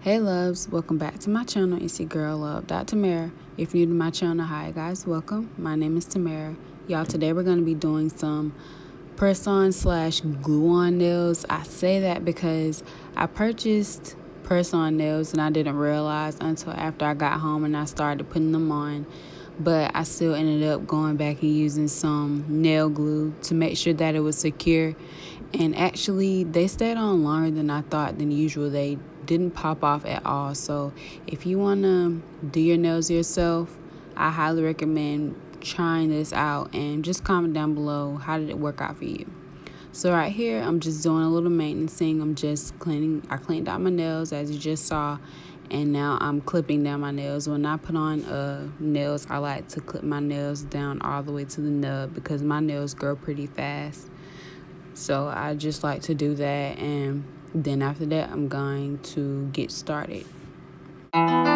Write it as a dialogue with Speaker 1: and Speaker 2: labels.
Speaker 1: Hey loves, welcome back to my channel. It's your girl love, Tamara. If you're new to my channel, hi guys, welcome. My name is Tamara. Y'all, today we're going to be doing some press-on slash glue-on nails. I say that because I purchased press-on nails and I didn't realize until after I got home and I started putting them on. But I still ended up going back and using some nail glue to make sure that it was secure. And actually, they stayed on longer than I thought than usual. They didn't pop off at all. So if you want to do your nails yourself, I highly recommend trying this out, and just comment down below how did it work out for you. So right here, I'm just doing a little maintenance thing. I'm just cleaning. I cleaned out my nails as you just saw, and now I'm clipping down my nails. When I put on nails, I like to clip my nails down all the way to the nub because my nails grow pretty fast. So I just like to do that, and then after that I'm going to get started.